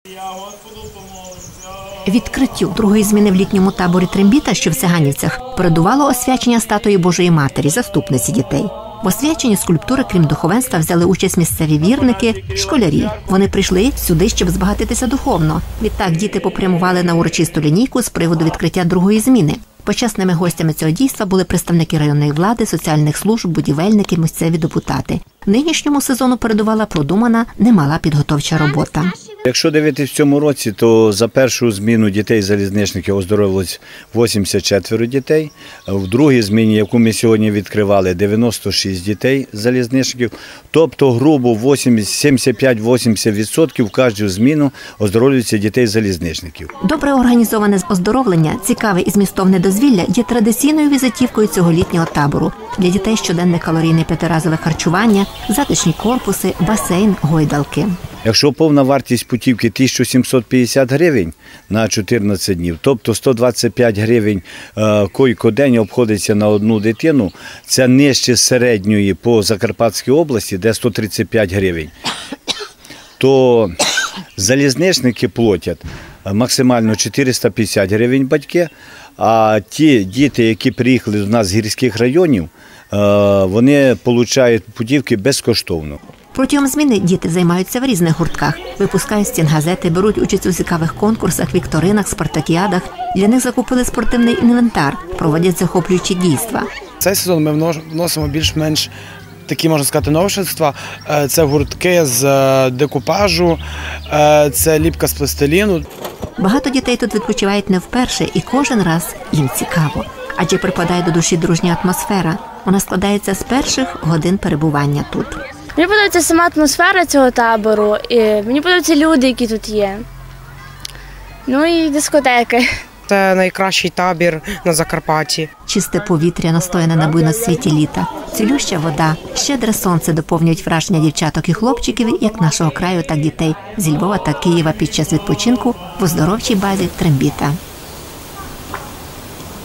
Відкриттю другої зміни в літньому таборі Трембіта, що в Циганівцях, передувало освячення статуї Божої Матері, заступниці дітей. В освяченні скульптури, крім духовенства, взяли участь місцеві вірники, школярі. Вони прийшли сюди, щоб збагатитися духовно. Відтак діти попрямували на урочисту лінійку з приводу відкриття другої зміни. Почесними гостями цього дійства були представники районної влади, соціальних служб, будівельники, місцеві депутати. Нинішньому сезону передувала продумана немала підготовча робота. Якщо дивитися в цьому році, то за першу зміну дітей-залізничників оздоровилось 84 дітей. В другій зміні, яку ми сьогодні відкривали, 96 дітей-залізничників. Тобто грубо 75-80% в кожну зміну оздоровлюються дітей-залізничників. Добре організоване оздоровлення, цікаве і змістовне дозвілля є традиційною візитівкою цього літнього табору. Для дітей щоденне калорійне п'ятиразове харчування, затишні корпуси, басейн, гойдалки. Якщо повна вартість путівки 1750 гривень на 14 днів, тобто 125 гривень койко-день обходиться на одну дитину, це нижче середньої по Закарпатській області, де 135 гривень, то залізничники платять максимально 450 гривень батьки, а ті діти, які приїхали до нас з гірських районів, вони отримують путівки безкоштовно. Протягом зміни діти займаються в різних гуртках, випускають стінгазети, беруть участь у цікавих конкурсах, вікторинах, спартакіадах. Для них закупили спортивний інвентар, проводять захоплюючі дійства. Цей сезон ми вносимо більш-менш такі, можна сказати, новшества. Це гуртки з декупажу, це ліпка з пластиліну. Багато дітей тут відпочивають не вперше, і кожен раз їм цікаво. Адже припадає до душі дружня атмосфера. Вона складається з перших годин перебування тут. Мені подобається сама атмосфера цього табору, і мені подобаються люди, які тут є. Ну і дискотеки. Це найкращий табір на Закарпатті. Чисте повітря, настояне на буйноцвіті літа, цілюща вода, щедре сонце доповнюють враження дівчаток і хлопчиків як нашого краю, так і дітей зі Львова та Києва під час відпочинку в оздоровчій базі Трембіта.